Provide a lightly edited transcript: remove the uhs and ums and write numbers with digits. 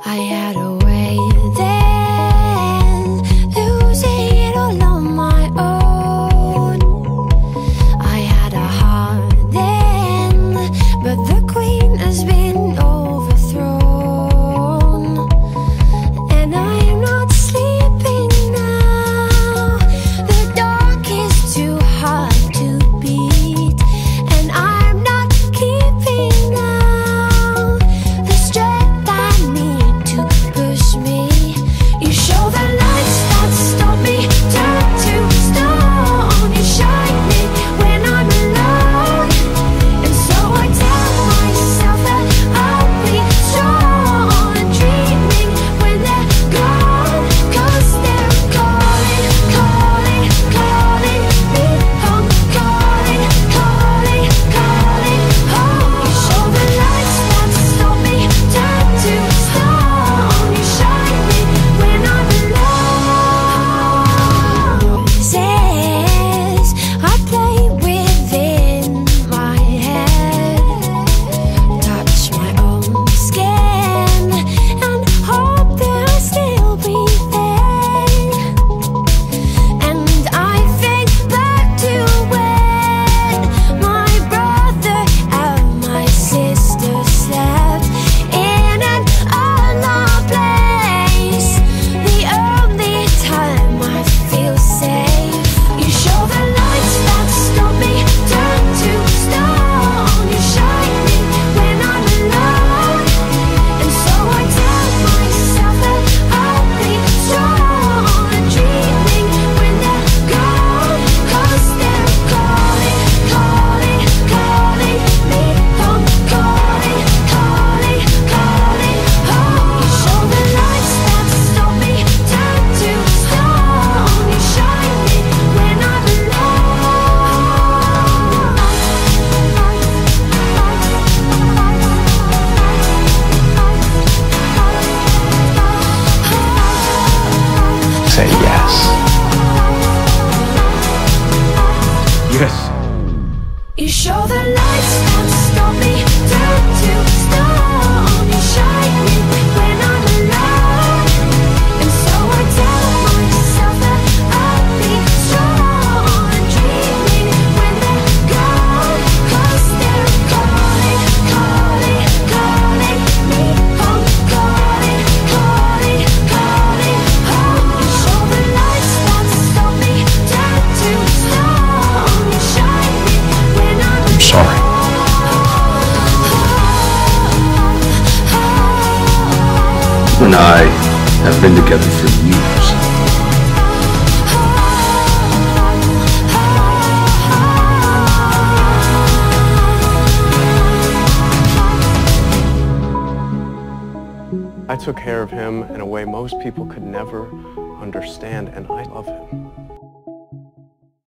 I had a way then, losing it all on my own. I had a heart then, but the queen has been overthrown. And I am not sleeping now, the dark is too hard to beat. And I'm not keeping now the strength I need to push me. You show the lights that stop me, turn to stone. You shine me when I'm alone, and so I tell myself that I'll be strong. And dreaming when they're gone, 'cause they're calling, calling, calling me home. Calling, calling, calling home. You show the lights that stop me, turn to stone. You shine me when I'm alone. Noises I play within my head, touch my own skin, and hope that I'll still be there. And I think back to when my brother and my sister slept in an unloved place, the only time I feel safe. You show the lights that stop me, turn to stone. You shine me when I'm alone, and so I tell myself that I'll be strong. And dreaming when they're gone, 'cause they're calling, calling, calling me home. Calling, calling, calling home. You show the lights that stop me, turn to stone. You shine me when I'm Say yes. Yes. You show the lights that stop me, turn to stone. You shine me when I'm alone, and so I tell myself that I'll be strong. And dreaming when they're gone, 'cause they're calling, calling, calling me home. Calling, calling, calling home. You show the lights that stop me, turn to stone. You shine me when I'm I'm sorry. You and I have been together for years. I took care of him in a way most people could never understand, and I love him.